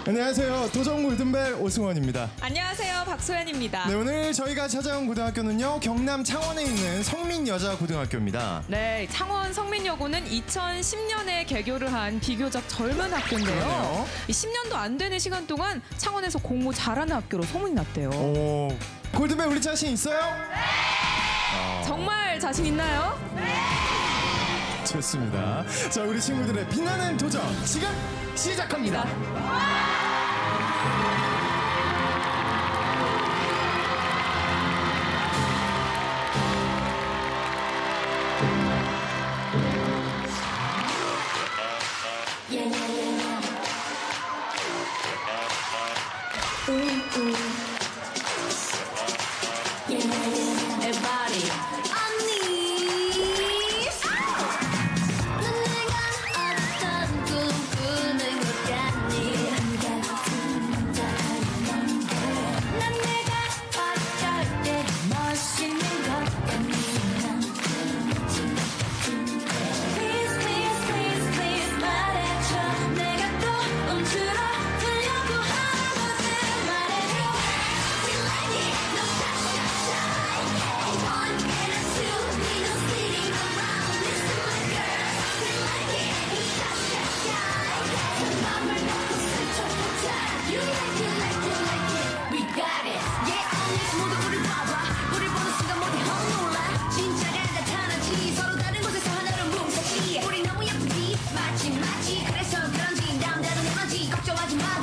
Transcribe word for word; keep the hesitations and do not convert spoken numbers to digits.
안녕하세요. 도전 골든벨 오승원입니다. 안녕하세요. 박소연입니다. 네, 오늘 저희가 찾아온 고등학교는요, 경남 창원에 있는 성민여자고등학교입니다. 네, 창원 성민여고는 이천십 년에 개교를 한 비교적 젊은 학교인데요. 그러네요. 십 년도 안 되는 시간 동안 창원에서 공부 잘하는 학교로 소문이 났대요. 오, 골든벨 우리 자신 있어요? 네! 정말 자신 있나요? 네! 좋습니다. 자, 우리 친구들의 빛나는 도전 지금 시작합니다. Everybody. 걱정하지 마.